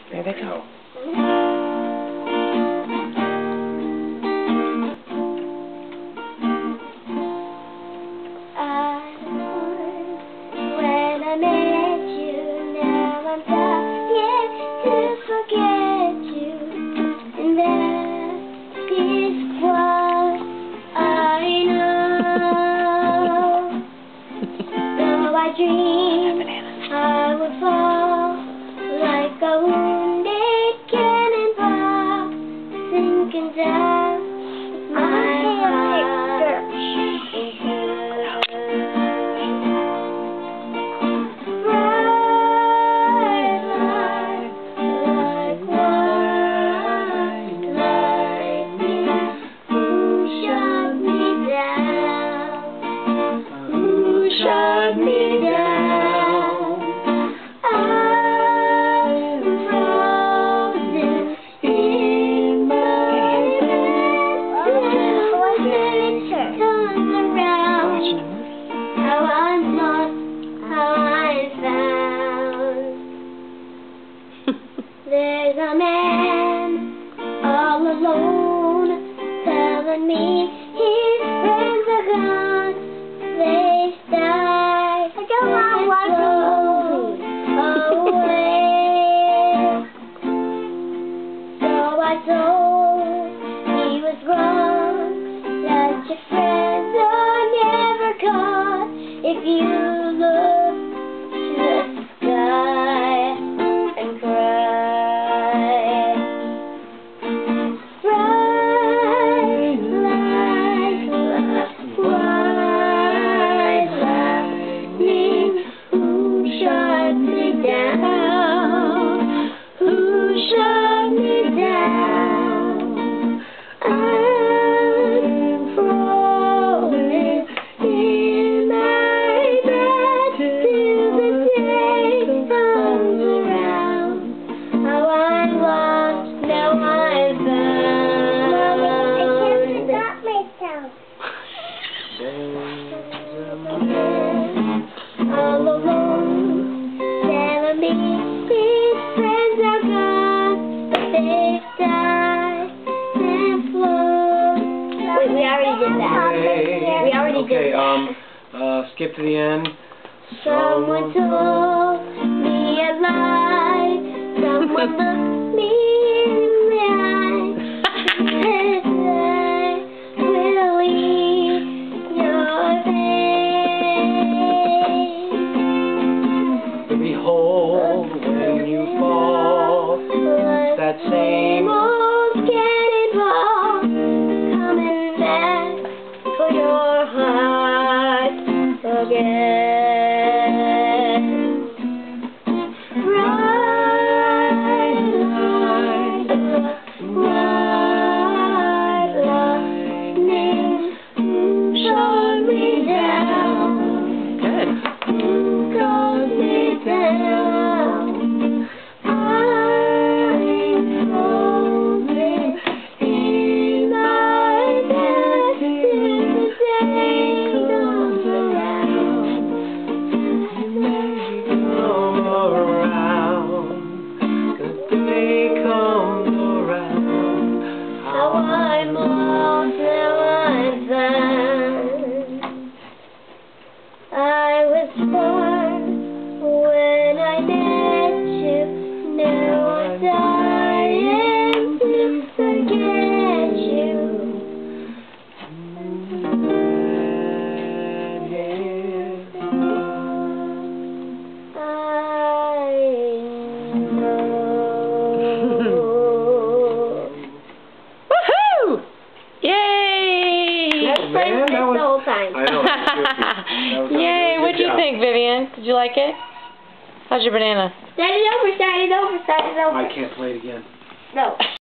There they go. When I met you, now I'm trying to forget you, and that is what I know. Though I dream I would fall like a wounded cannonball, sinking down my heart into bright light, like white lightning. Who shot me down? Who shot me down? There's a man all alone telling me his friends are gone. They died. I don't want to watch away. So I told he was wrong, that your friends are never gone if you look to the sky and cry. All alone, telling me his friends are gone, they've died and flown. Wait, we already did that. We already did that. Skip to the end. Someone told me a lie. Someone looked me in the eye. Said I will eat your face. Behold, when you fall, that same old cannonball coming back for your heart again. I was born when I met you. Now I'm dying to forget you. I know. Woohoo! Yay! Let's play this the whole time. I know. Yay! What'd you think, Vivian? Did you like it? How's your banana? Start it over, start it over, start it over. I can't play it again. No.